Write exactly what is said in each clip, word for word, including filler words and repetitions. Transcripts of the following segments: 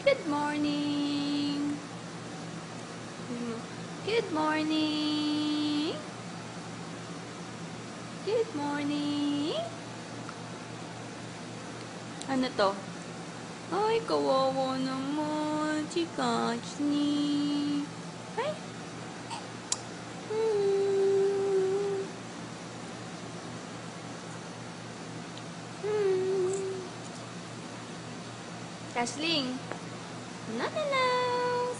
Good morning. Good morning. Good morning. Ano to? Ay, kawawa naman. Si Cashley. Ay. Hmm. Hmm. Cashley. Nananas.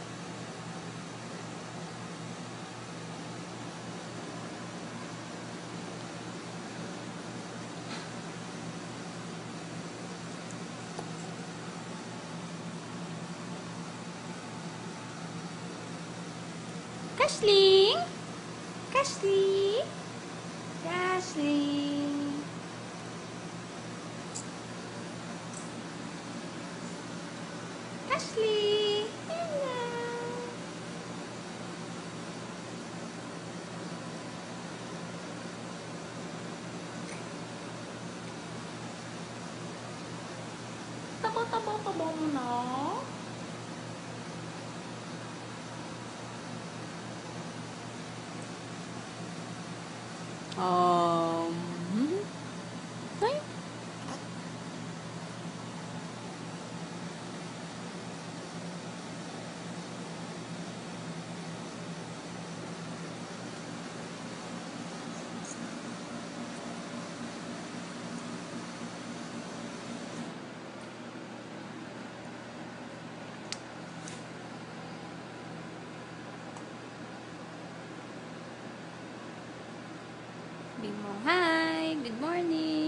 Cashley. Cashley. Cashley. Cashley. Hello. Tabo-tabo-tabo mo na. Um, ay. Bimo, hi, good morning.